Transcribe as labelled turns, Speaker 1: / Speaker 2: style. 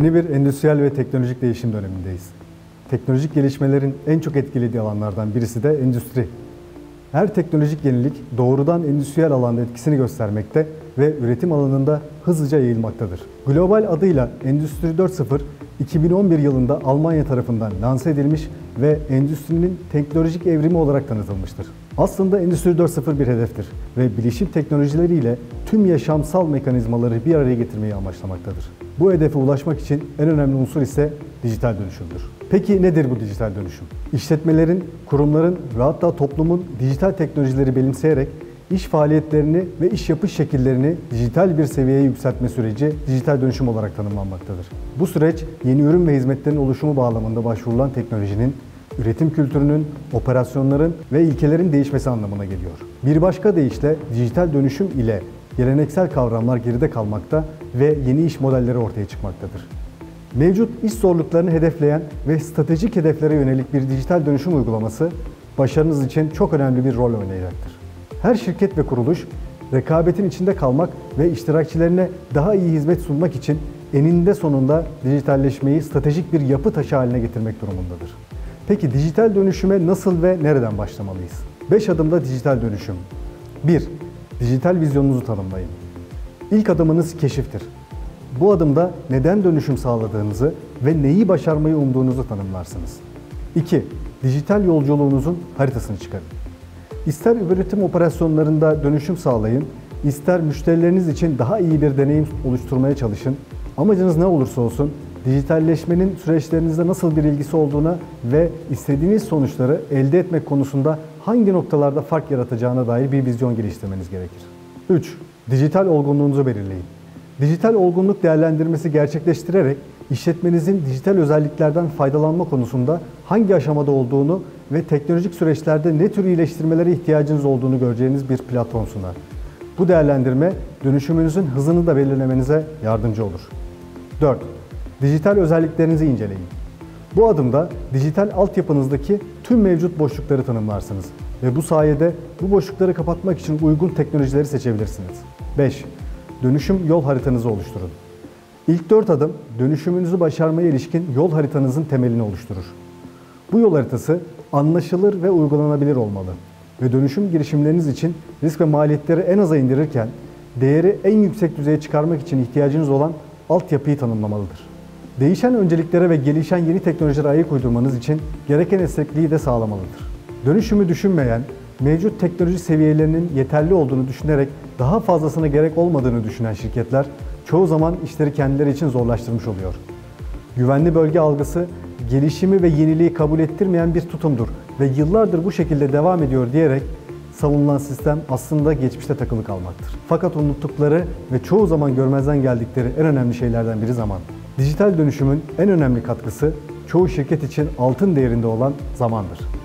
Speaker 1: Yeni bir endüstriyel ve teknolojik değişim dönemindeyiz. Teknolojik gelişmelerin en çok etkilediği alanlardan birisi de endüstri. Her teknolojik yenilik doğrudan endüstriyel alanda etkisini göstermekte ve üretim alanında hızlıca yayılmaktadır. Global adıyla Endüstri 4.0, 2011 yılında Almanya tarafından lanse edilmiş ve endüstrinin teknolojik evrimi olarak tanıtılmıştır. Aslında Endüstri 4.0 bir hedeftir ve bilişim teknolojileriyle tüm yaşamsal mekanizmaları bir araya getirmeyi amaçlamaktadır. Bu hedefe ulaşmak için en önemli unsur ise dijital dönüşümdür. Peki nedir bu dijital dönüşüm? İşletmelerin, kurumların ve hatta toplumun dijital teknolojileri benimseyerek iş faaliyetlerini ve iş yapış şekillerini dijital bir seviyeye yükseltme süreci dijital dönüşüm olarak tanımlanmaktadır. Bu süreç yeni ürün ve hizmetlerin oluşumu bağlamında başvurulan teknolojinin, üretim kültürünün, operasyonların ve ilkelerin değişmesi anlamına geliyor. Bir başka deyişle dijital dönüşüm ile geleneksel kavramlar geride kalmakta ve yeni iş modelleri ortaya çıkmaktadır. Mevcut iş zorluklarını hedefleyen ve stratejik hedeflere yönelik bir dijital dönüşüm uygulaması başarınız için çok önemli bir rol oynayacaktır. Her şirket ve kuruluş rekabetin içinde kalmak ve iştirakçilerine daha iyi hizmet sunmak için eninde sonunda dijitalleşmeyi stratejik bir yapı taşı haline getirmek durumundadır. Peki dijital dönüşüme nasıl ve nereden başlamalıyız? 5 adımda dijital dönüşüm. 1. Dijital vizyonunuzu tanımlayın. İlk adımınız keşiftir. Bu adımda neden dönüşüm sağladığınızı ve neyi başarmayı umduğunuzu tanımlarsınız. 2. Dijital yolculuğunuzun haritasını çıkarın. İster üretim operasyonlarında dönüşüm sağlayın, ister müşterileriniz için daha iyi bir deneyim oluşturmaya çalışın. Amacınız ne olursa olsun, dijitalleşmenin süreçlerinizde nasıl bir ilgisi olduğuna ve istediğiniz sonuçları elde etmek konusunda hangi noktalarda fark yaratacağına dair bir vizyon geliştirmeniz gerekir. 3. Dijital olgunluğunuzu belirleyin. Dijital olgunluk değerlendirmesi gerçekleştirerek işletmenizin dijital özelliklerden faydalanma konusunda hangi aşamada olduğunu ve teknolojik süreçlerde ne tür iyileştirmelere ihtiyacınız olduğunu göreceğiniz bir platform sunar. Bu değerlendirme dönüşümünüzün hızını da belirlemenize yardımcı olur. 4. Dijital özelliklerinizi inceleyin. Bu adımda dijital altyapınızdaki tüm mevcut boşlukları tanımlarsınız ve bu sayede bu boşlukları kapatmak için uygun teknolojileri seçebilirsiniz. 5. Dönüşüm yol haritanızı oluşturun. İlk 4 adım dönüşümünüzü başarmaya ilişkin yol haritanızın temelini oluşturur. Bu yol haritası anlaşılır ve uygulanabilir olmalı ve dönüşüm girişimleriniz için risk ve maliyetleri en aza indirirken değeri en yüksek düzeye çıkarmak için ihtiyacınız olan altyapıyı tanımlamalıdır. Değişen önceliklere ve gelişen yeni teknolojilere ayak uydurmanız için gereken esnekliği de sağlamalıdır. Dönüşümü düşünmeyen, mevcut teknoloji seviyelerinin yeterli olduğunu düşünerek daha fazlasına gerek olmadığını düşünen şirketler çoğu zaman işleri kendileri için zorlaştırmış oluyor. Güvenli bölge algısı, gelişimi ve yeniliği kabul ettirmeyen bir tutumdur ve yıllardır bu şekilde devam ediyor diyerek savunulan sistem aslında geçmişte takılı kalmaktır. Fakat unuttukları ve çoğu zaman görmezden geldikleri en önemli şeylerden biri zaman. Dijital dönüşümün en önemli katkısı çoğu şirket için altın değerinde olan zamandır.